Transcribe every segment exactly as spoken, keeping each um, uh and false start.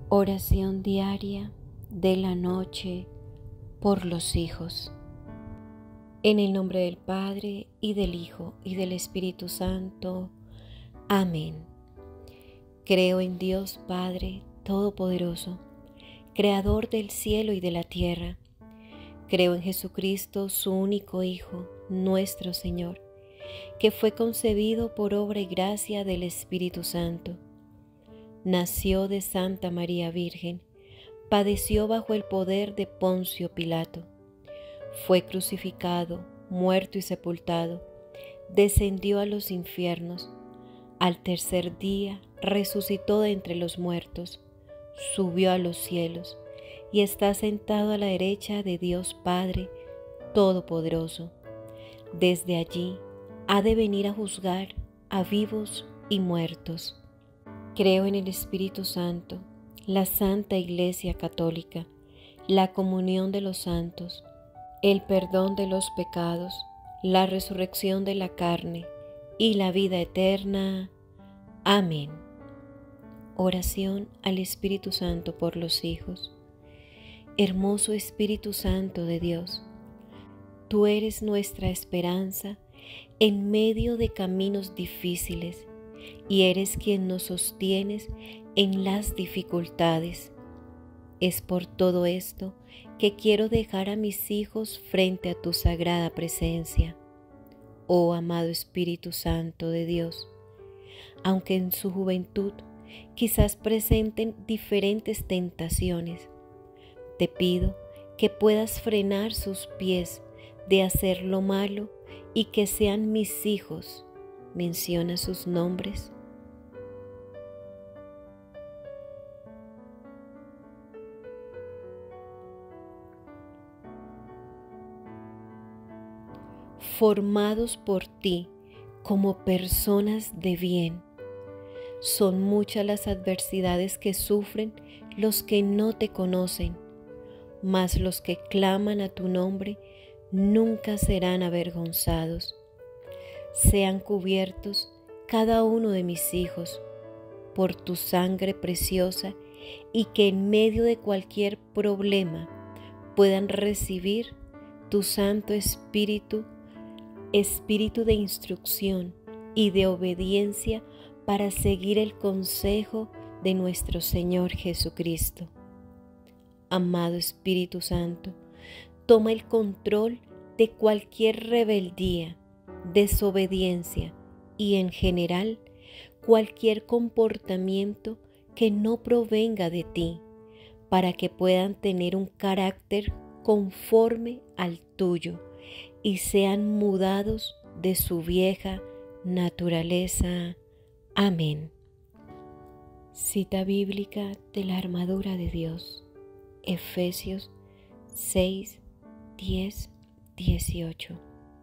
Oración diaria de la noche por los hijos. En el nombre del Padre, y del Hijo, y del Espíritu Santo. Amén. Creo en Dios Padre Todopoderoso, Creador del cielo y de la tierra. Creo en Jesucristo, su único Hijo, nuestro Señor, que fue concebido por obra y gracia del Espíritu Santo. Nació de Santa María Virgen, padeció bajo el poder de Poncio Pilato, fue crucificado, muerto y sepultado, descendió a los infiernos, al tercer día resucitó de entre los muertos, subió a los cielos y está sentado a la derecha de Dios Padre Todopoderoso. Desde allí ha de venir a juzgar a vivos y muertos. Creo en el Espíritu Santo, la Santa Iglesia Católica, la comunión de los santos, el perdón de los pecados, la resurrección de la carne y la vida eterna. Amén. Oración al Espíritu Santo por los hijos. Hermoso Espíritu Santo de Dios, tú eres nuestra esperanza en medio de caminos difíciles, y eres quien nos sostienes en las dificultades. Es por todo esto que quiero dejar a mis hijos frente a tu sagrada presencia. Oh amado Espíritu Santo de Dios, aunque en su juventud quizás presenten diferentes tentaciones, te pido que puedas frenar sus pies de hacer lo malo y que sean mis hijos. Menciona sus nombres. Formados por ti como personas de bien. Son muchas las adversidades que sufren los que no te conocen, mas los que claman a tu nombre nunca serán avergonzados. Sean cubiertos cada uno de mis hijos por tu sangre preciosa, y que en medio de cualquier problema puedan recibir tu Santo Espíritu, Espíritu de instrucción y de obediencia para seguir el consejo de nuestro Señor Jesucristo. Amado Espíritu Santo, toma el control de cualquier rebeldía, desobediencia y en general cualquier comportamiento que no provenga de ti, para que puedan tener un carácter conforme al tuyo y sean mudados de su vieja naturaleza. Amén. Cita bíblica de la armadura de Dios, Efesios seis, diez, dieciocho.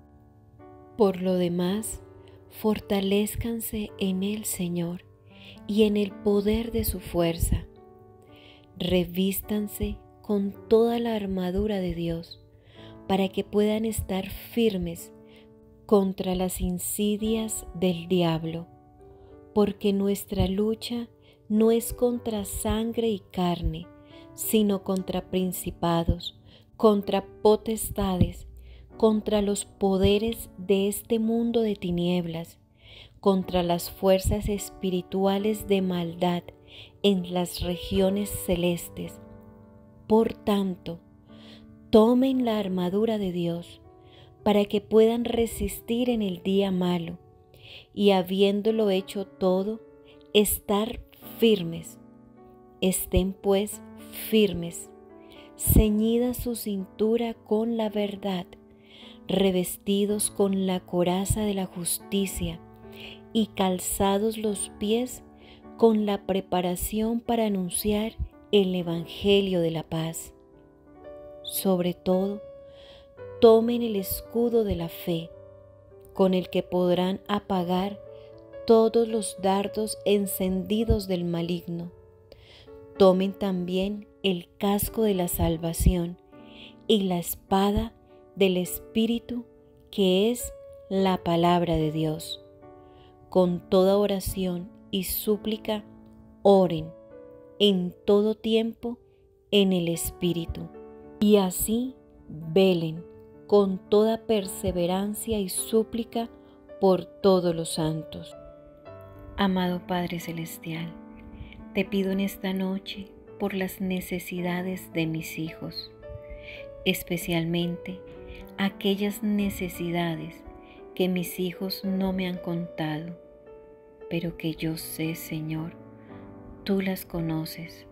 Por lo demás, fortalézcanse en el Señor y en el poder de su fuerza. Revístanse con toda la armadura de Dios para que puedan estar firmes contra las insidias del diablo, porque nuestra lucha no es contra sangre y carne, sino contra principados, contra potestades, contra los poderes de este mundo de tinieblas, contra las fuerzas espirituales de maldad en las regiones celestes. Por tanto, tomen la armadura de Dios para que puedan resistir en el día malo y, habiéndolo hecho todo, estar firmes. Estén pues firmes, ceñida su cintura con la verdad, revestidos con la coraza de la justicia y calzados los pies con la preparación para anunciar el Evangelio de la paz. Sobre todo, tomen el escudo de la fe, con el que podrán apagar todos los dardos encendidos del maligno. Tomen también el casco de la salvación y la espada del Espíritu, que es la palabra de Dios. Con toda oración y súplica, oren en todo tiempo en el Espíritu, y así velen con toda perseverancia y súplica por todos los santos. Amado Padre Celestial, te pido en esta noche por las necesidades de mis hijos, especialmente aquellas necesidades que mis hijos no me han contado, pero que yo sé, Señor, tú las conoces.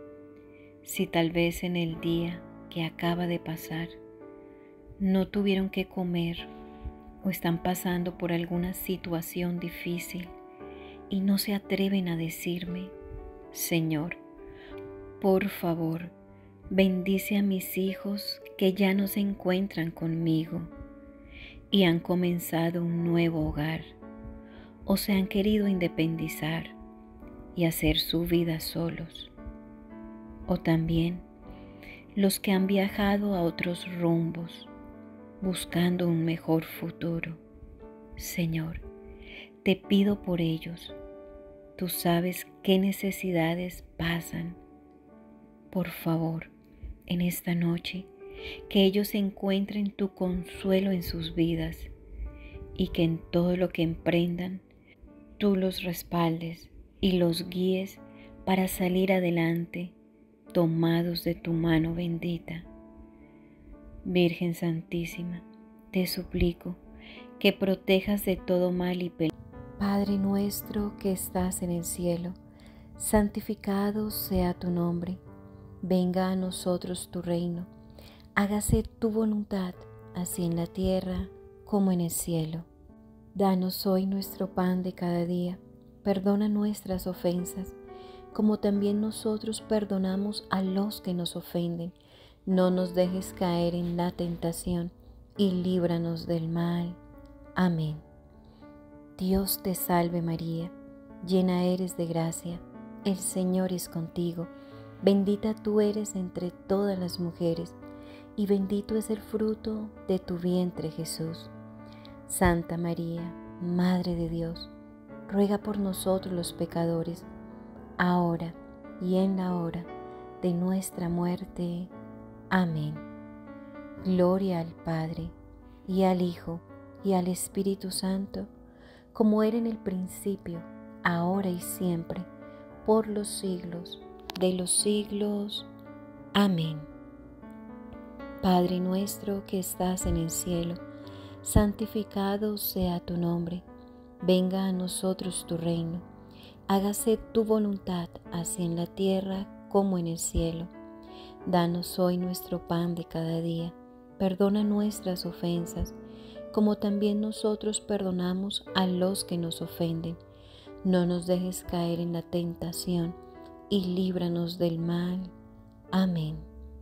Si tal vez en el día que acaba de pasar no tuvieron que comer o están pasando por alguna situación difícil y no se atreven a decirme, Señor, por favor, bendice a mis hijos que ya no se encuentran conmigo y han comenzado un nuevo hogar o se han querido independizar y hacer su vida solos. O también los que han viajado a otros rumbos buscando un mejor futuro. Señor, te pido por ellos. Tú sabes qué necesidades pasan. Por favor, en esta noche, que ellos encuentren tu consuelo en sus vidas y que en todo lo que emprendan, tú los respaldes y los guíes para salir adelante, tomados de tu mano bendita. Virgen Santísima, te suplico que protejas de todo mal y peligro. Padre nuestro que estás en el cielo, santificado sea tu nombre. Venga a nosotros tu reino. Hágase tu voluntad, así en la tierra como en el cielo. Danos hoy nuestro pan de cada día. Perdona nuestras ofensas, como también nosotros perdonamos a los que nos ofenden. No nos dejes caer en la tentación y líbranos del mal. Amén. Dios te salve María, llena eres de gracia, el Señor es contigo. Bendita tú eres entre todas las mujeres, y bendito es el fruto de tu vientre Jesús. Santa María, Madre de Dios, ruega por nosotros los pecadores, ahora y en la hora de nuestra muerte. Amén. Gloria al Padre, y al Hijo, y al Espíritu Santo, como era en el principio, ahora y siempre, por los siglos de los siglos. Amén. Padre nuestro que estás en el cielo, santificado sea tu nombre. Venga a nosotros tu reino. Hágase tu voluntad, así en la tierra como en el cielo. Danos hoy nuestro pan de cada día. Perdona nuestras ofensas, como también nosotros perdonamos a los que nos ofenden. No nos dejes caer en la tentación, y líbranos del mal. Amén.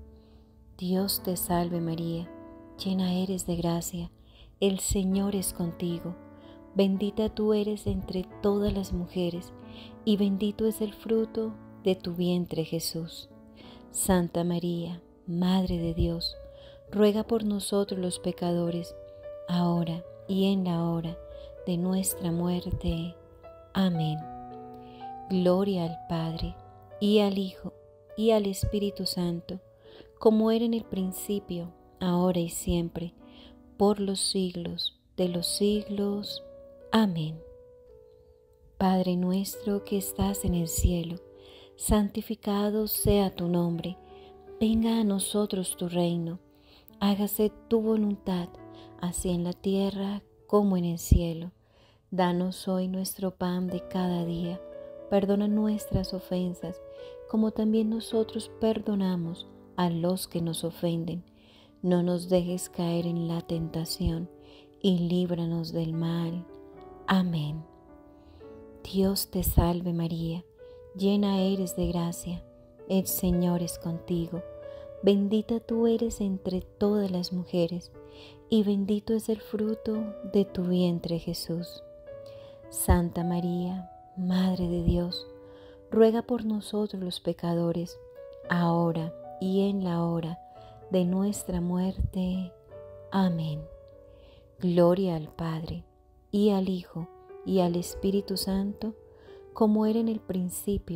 Dios te salve María, llena eres de gracia, el Señor es contigo. Bendita tú eres entre todas las mujeres, y bendito es el fruto de tu vientre Jesús. Santa María, Madre de Dios, ruega por nosotros los pecadores, ahora y en la hora de nuestra muerte. Amén. Gloria al Padre, y al Hijo, y al Espíritu Santo, como era en el principio, ahora y siempre, por los siglos de los siglos. Amén. Padre nuestro que estás en el cielo, santificado sea tu nombre. Venga a nosotros tu reino. Hágase tu voluntad, así en la tierra como en el cielo. Danos hoy nuestro pan de cada día. Perdona nuestras ofensas, como también nosotros perdonamos a los que nos ofenden. No nos dejes caer en la tentación, y líbranos del mal. Amén. Dios te salve María, llena eres de gracia, el Señor es contigo. Bendita tú eres entre todas las mujeres, y bendito es el fruto de tu vientre Jesús. Santa María, Madre de Dios, ruega por nosotros los pecadores, ahora y en la hora de nuestra muerte. Amén. Gloria al Padre, y al Hijo, y al Espíritu Santo, como era en el principio,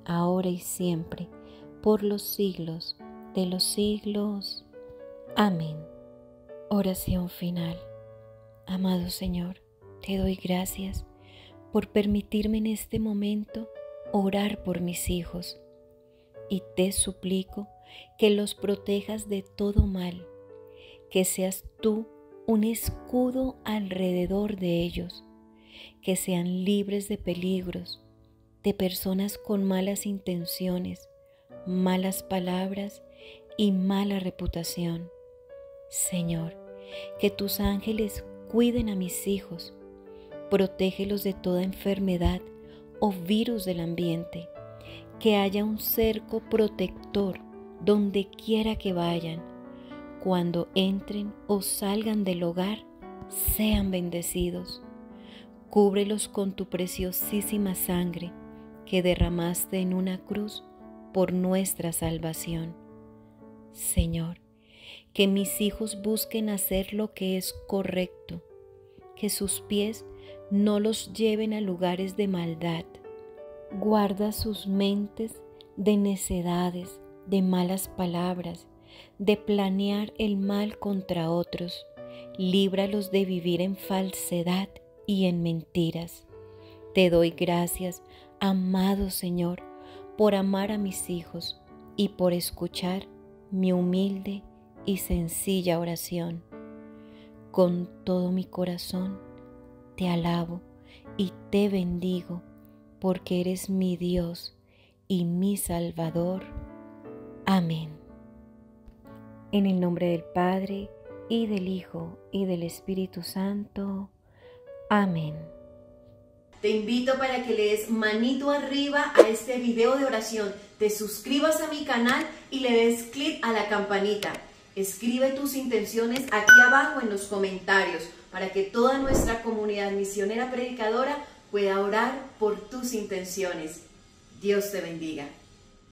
ahora y siempre, por los siglos de los siglos. Amén. Oración final. Amado Señor, te doy gracias por permitirme en este momento orar por mis hijos, y te suplico que los protejas de todo mal, que seas tú un escudo alrededor de ellos, que sean libres de peligros, de personas con malas intenciones, malas palabras y mala reputación. Señor, que tus ángeles cuiden a mis hijos, protégelos de toda enfermedad o virus del ambiente, que haya un cerco protector donde quiera que vayan. Cuando entren o salgan del hogar, sean bendecidos. Cúbrelos con tu preciosísima sangre que derramaste en una cruz por nuestra salvación. Señor, que mis hijos busquen hacer lo que es correcto, que sus pies no los lleven a lugares de maldad. Guarda sus mentes de necedades, de malas palabras, de planear el mal contra otros. Líbralos de vivir en falsedad y en mentiras. Te doy gracias, amado Señor, por amar a mis hijos y por escuchar mi humilde y sencilla oración. Con todo mi corazón te alabo y te bendigo, porque eres mi Dios y mi Salvador. Amén. En el nombre del Padre, y del Hijo, y del Espíritu Santo. Amén. Te invito para que le des manito arriba a este video de oración, te suscribas a mi canal y le des clic a la campanita. Escribe tus intenciones aquí abajo en los comentarios para que toda nuestra comunidad misionera predicadora pueda orar por tus intenciones. Dios te bendiga.